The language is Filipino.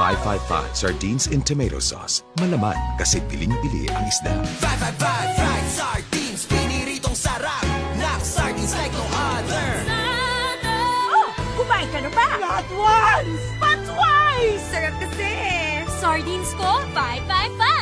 555 Sardines in Tomato Sauce. Malaman kasi piling-pili ang isda. 555 fried sardines, piniritong sarap. Knock sardines like no other. Oh, kumain ka na ba? Not once! But twice! Sarap kasi. Sardines ko, 555.